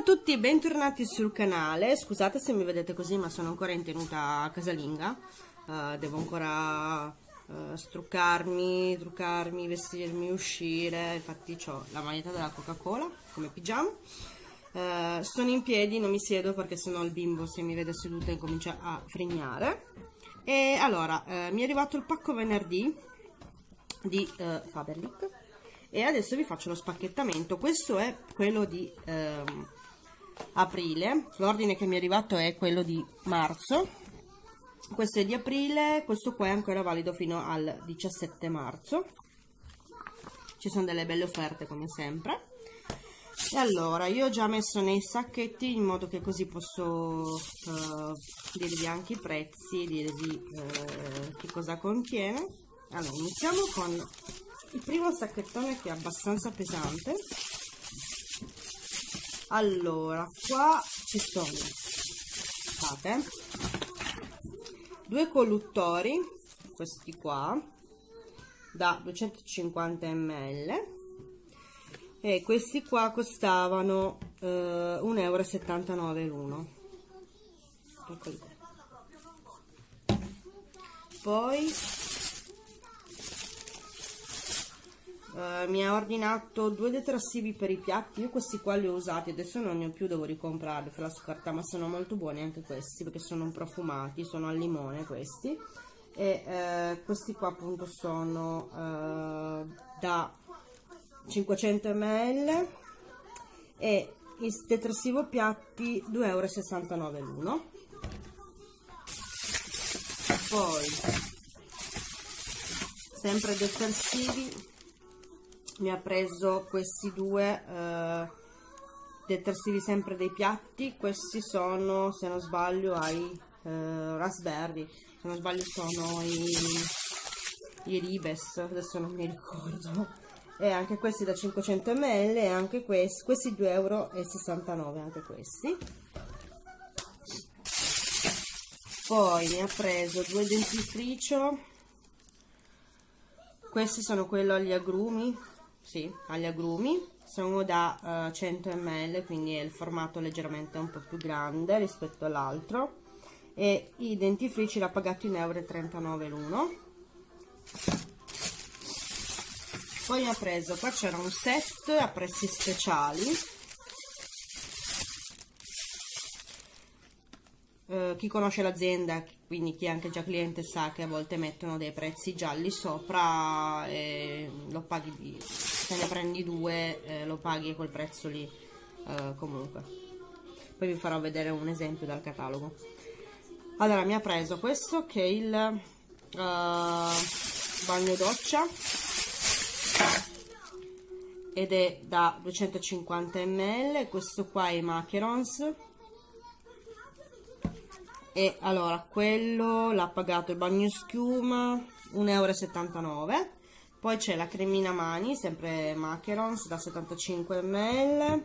tutti, bentornati sul canale. Scusate se mi vedete così, ma sono ancora in tenuta casalinga. Devo ancora struccarmi, truccarmi, vestirmi, uscire. Infatti ho la maglietta della Coca-Cola come pigiama. Sono in piedi, non mi siedo perché sennò il bimbo, se mi vede seduta, incomincia a frignare. E allora, mi è arrivato il pacco venerdì di Faberlic e adesso vi faccio lo spacchettamento. Questo è quello di aprile, l'ordine che mi è arrivato è quello di marzo, questo è di aprile, questo qua è ancora valido fino al 17 marzo. Ci sono delle belle offerte come sempre. E allora, io ho già messo nei sacchetti in modo che così posso dirvi anche i prezzi e dirvi che cosa contiene. Allora, iniziamo con il primo sacchettone, che è abbastanza pesante. Allora, qua ci sono, guardate, due colluttori, questi qua, da 250 ml. E questi qua costavano 1,79 € l'uno. Eccoli qua. Poi mi ha ordinato due detersivi per i piatti. Io questi qua li ho usati, adesso non ne ho più, devo ricomprarli per la scorta, ma sono molto buoni anche questi perché sono profumati, sono al limone questi. E questi qua appunto sono da 500 ml e il detersivo piatti 2,69 € l'uno. Poi sempre detersivi, mi ha preso questi due detersivi sempre dei piatti. Questi sono, se non sbaglio, ai raspberry, se non sbaglio sono i Ribes, adesso non mi ricordo. E anche questi da 500 ml e anche questi 2,69 € anche questi. Poi mi ha preso due dentifricio, questi sono quello agli agrumi, sì, agli agrumi, sono da 100 ml, quindi è il formato leggermente un po' più grande rispetto all'altro, e i dentifrici l'ha pagato in 1,39 € l'uno. Poi ha preso, qua c'era un set a prezzi speciali, chi conosce l'azienda, quindi chi è anche già cliente, sa che a volte mettono dei prezzi gialli sopra e lo paghi, se ne prendi due lo paghi quel prezzo lì comunque. Poi vi farò vedere un esempio dal catalogo. Allora, mi ha preso questo che è il bagno doccia ed è da 250 ml. Questo qua è Macarons. E allora, quello l'ha pagato il bagno schiuma 1,79 €. Poi c'è la cremina mani, sempre Macarons, da 75 ml,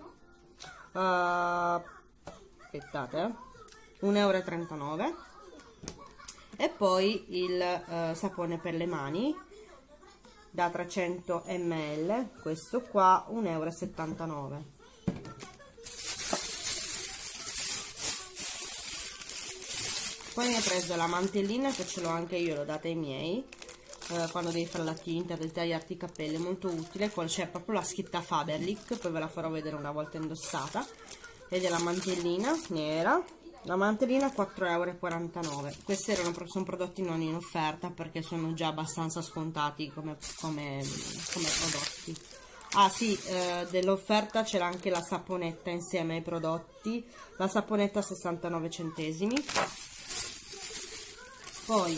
aspettate, 1,39 €. E poi il sapone per le mani da 300 ml, questo qua 1,79 €. Poi mi ha preso la mantellina, che ce l'ho anche io, l'ho data ai miei, quando devi fare la tinta, devi tagliarti i capelli, è molto utile. C'è proprio la scritta Faberlic, poi ve la farò vedere una volta indossata. Ed è la mantellina nera, la mantellina 4,49 €. Questi sono prodotti non in offerta perché sono già abbastanza scontati come prodotti. Ah sì, dell'offerta c'era anche la saponetta insieme ai prodotti, la saponetta 69 centesimi. Poi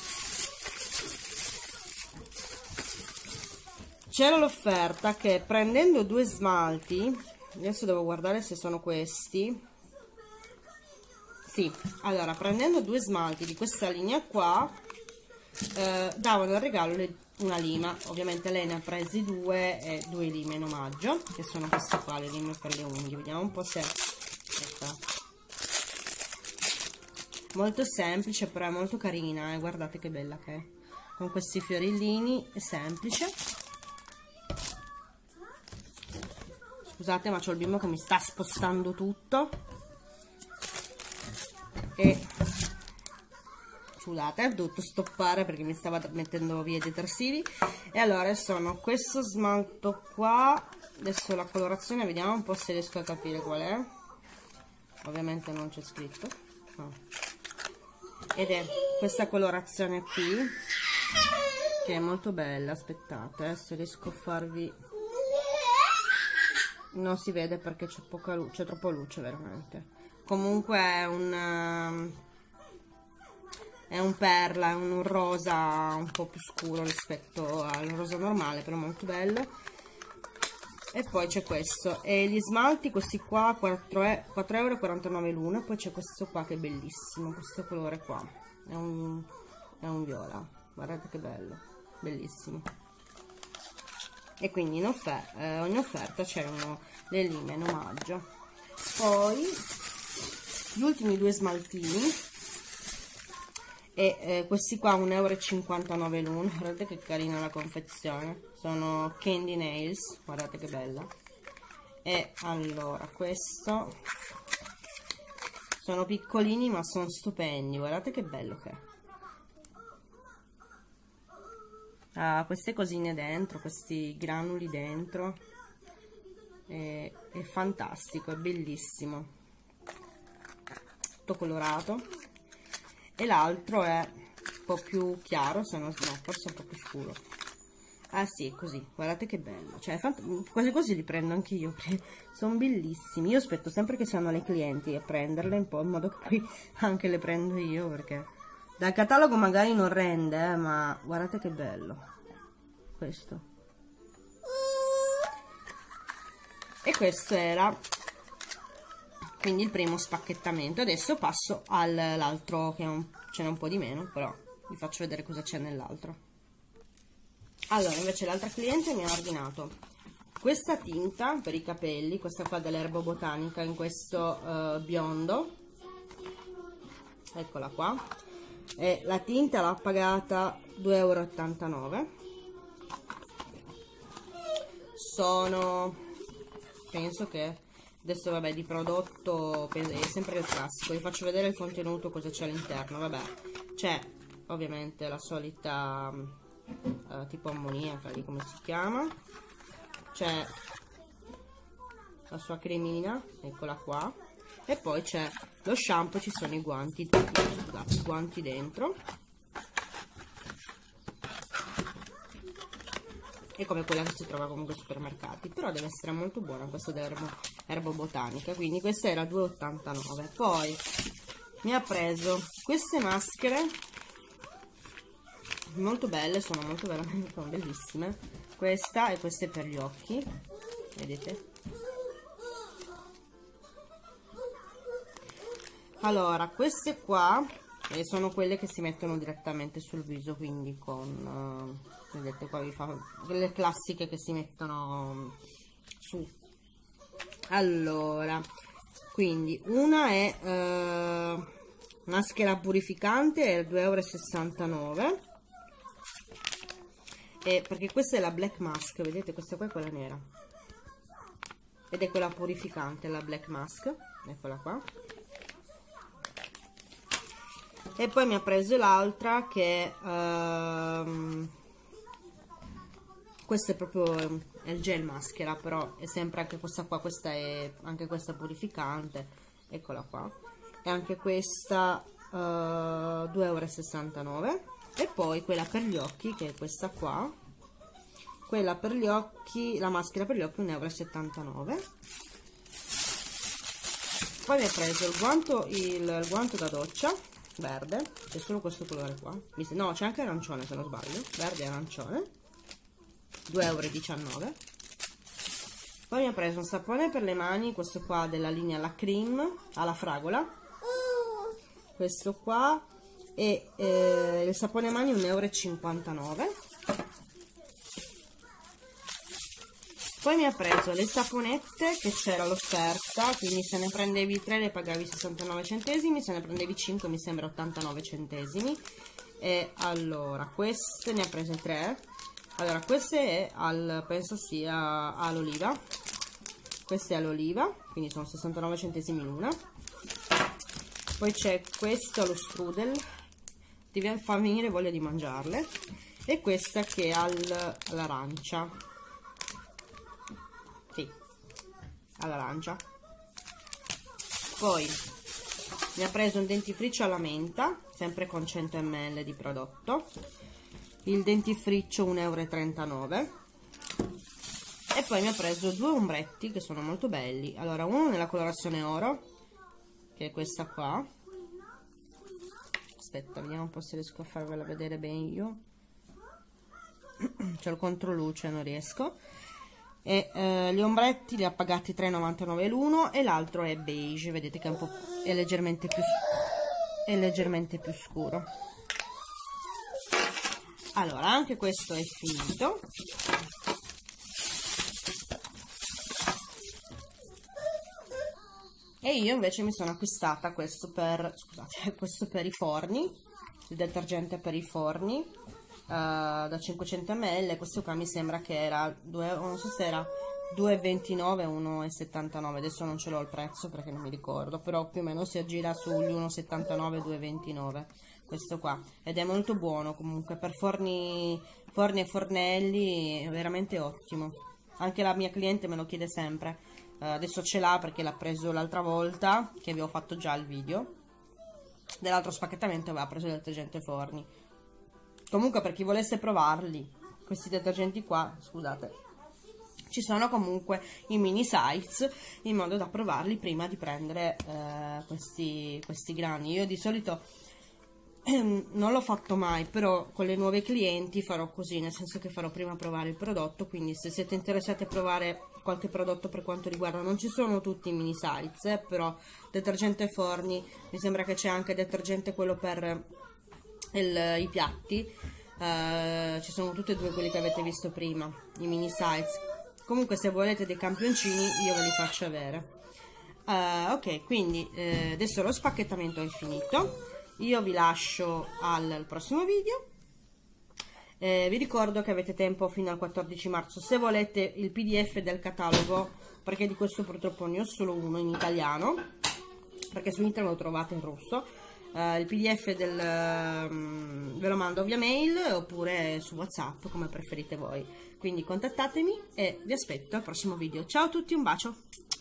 c'era l'offerta che prendendo due smalti, adesso devo guardare se sono questi, sì, allora prendendo due smalti di questa linea qua davano in regalo una lima. Ovviamente lei ne ha presi due e due lime in omaggio, che sono queste qua, le lime per le unghie. Vediamo un po' se ecco. Molto semplice, però è molto carina, guardate che bella che è, con questi fiorellini, è semplice. Scusate, ma c'ho il bimbo che mi sta spostando tutto. E scusate, ho dovuto stoppare perché mi stava mettendo via i detersivi. E allora sono questo smalto qua. Adesso la colorazione, vediamo un po' se riesco a capire qual è. Ovviamente non c'è scritto. No. Ed è questa colorazione qui, che è molto bella. Aspettate, se riesco a farvi... Non si vede perché c'è poca luce, c'è troppa luce veramente. Comunque è un perla, è un rosa un po' più scuro rispetto al rosa normale, però molto bello. E poi c'è questo, e gli smalti questi qua 4,49 € l'uno. E poi c'è questo qua che è bellissimo, questo colore qua è un viola, guardate che bello, bellissimo. E quindi in ogni offerta c'erano le linee in omaggio. Poi gli ultimi due smaltini, e questi qua 1,59 € l'uno. Guardate che carina la confezione, sono Candy Nails, guardate che bella. E allora questo, sono piccolini ma sono stupendi, guardate che bello che è. Ha queste cosine dentro, questi granuli dentro, è fantastico, è bellissimo, tutto colorato. E l'altro è un po' più chiaro, se non no, forse un po' più scuro. Ah sì, così, guardate che bello, cioè quasi così li prendo anche io, perché sono bellissimi. Io aspetto sempre che siano le clienti a prenderle un po', in modo che poi anche le prendo io, perché dal catalogo magari non rende, ma guardate che bello questo. E questo era quindi il primo spacchettamento. Adesso passo all'altro, che ce n'è un po' di meno, però vi faccio vedere cosa c'è nell'altro. Allora, invece l'altra cliente mi ha ordinato questa tinta per i capelli, questa qua dell'Erba Botanica, in questo biondo, eccola qua. E la tinta l'ha pagata 2,89 €. Sono, penso che adesso, vabbè, di prodotto è sempre il classico. Vi faccio vedere il contenuto, cosa c'è all'interno. Vabbè, c'è ovviamente la solita tipo ammoniaca, lì come si chiama, c'è la sua cremina, eccola qua, e poi c'è lo shampoo, ci sono i guanti, scusate, i guanti dentro, è come quella che si trova comunque ai supermercati, però deve essere molto buona questa dell'Erba Botanica. Quindi questa era 2,89 €. Poi mi ha preso queste maschere molto belle, sono molto veramente, sono bellissime. Questa e queste per gli occhi, vedete? Allora, queste qua sono quelle che si mettono direttamente sul viso, quindi con vedete qua vi fa quelle classiche che si mettono su. Allora, quindi una è maschera purificante, è 2,69 €. Perché questa è la black mask, vedete, questa qua è quella nera ed è quella purificante, la black mask, eccola qua. E poi mi ha preso l'altra che questa è proprio il gel maschera, però è sempre anche questa qua, questa è anche questa purificante, eccola qua. E anche questa 2,69 €. E poi quella per gli occhi, che è questa qua, quella per gli occhi, la maschera per gli occhi 1,79 €. Poi mi ho preso il guanto da doccia verde, c'è solo questo colore qua, no, c'è anche arancione se non sbaglio, verde e arancione, 2,19 €. Poi mi ho preso un sapone per le mani, questo qua della linea La Cream alla fragola, questo qua, e il sapone mani 1,59 €. Poi mi ha preso le saponette, che c'era l'offerta, quindi se ne prendevi 3 le pagavi 69 centesimi, se ne prendevi 5 mi sembra 89 centesimi. E allora, queste ne ha prese 3. Allora, queste è penso sia all'oliva, questa è all'oliva, quindi sono 69 centesimi l'una. Poi c'è questo allo strudel, ti fa venire voglia di mangiarle, e questa che è all'arancia, sì, all'arancia. Poi mi ha preso un dentifricio alla menta, sempre con 100 ml di prodotto, il dentifricio 1,39 €. E poi mi ha preso due ombretti che sono molto belli. Allora, uno nella colorazione oro, che è questa qua. Aspetta, vediamo un po' se riesco a farvela vedere meglio. C'è il controluce, non riesco. E gli ombretti li ha pagati 3,99 l'uno, e l'altro è beige, vedete che è leggermente più scuro. Allora, anche questo è finito. E io invece mi sono acquistata questo per, scusate, questo per i forni, il detergente per i forni, da 500 ml. Questo qua mi sembra che era non so se era 2,29 o 1,79, adesso non ce l'ho il prezzo perché non mi ricordo, però più o meno si aggira sugli 1,79, 2,29 questo qua, ed è molto buono comunque per forni e fornelli, è veramente ottimo. Anche la mia cliente me lo chiede sempre, adesso ce l'ha perché l'ha preso l'altra volta, che avevo fatto già il video dell'altro spacchettamento, aveva preso il detergente forni. Comunque, per chi volesse provarli, questi detergenti qua, scusate, ci sono comunque i mini size, in modo da provarli prima di prendere questi grani. Io di solito non l'ho fatto mai, però con le nuove clienti farò così, nel senso che farò prima provare il prodotto. Quindi se siete interessati a provare qualche prodotto per quanto riguarda, non ci sono tutti i mini size, però detergente forni, mi sembra che c'è anche detergente quello per i piatti, ci sono tutti e due quelli che avete visto prima, i mini size. Comunque, se volete dei campioncini io ve li faccio avere. Ok, quindi adesso lo spacchettamento è finito, io vi lascio al prossimo video. Vi ricordo che avete tempo fino al 14 marzo se volete il PDF del catalogo, perché di questo purtroppo ne ho solo uno in italiano, perché su internet lo trovate in russo. Il PDF ve lo mando via mail oppure su WhatsApp, come preferite voi. Quindi contattatemi e vi aspetto al prossimo video. Ciao a tutti, un bacio!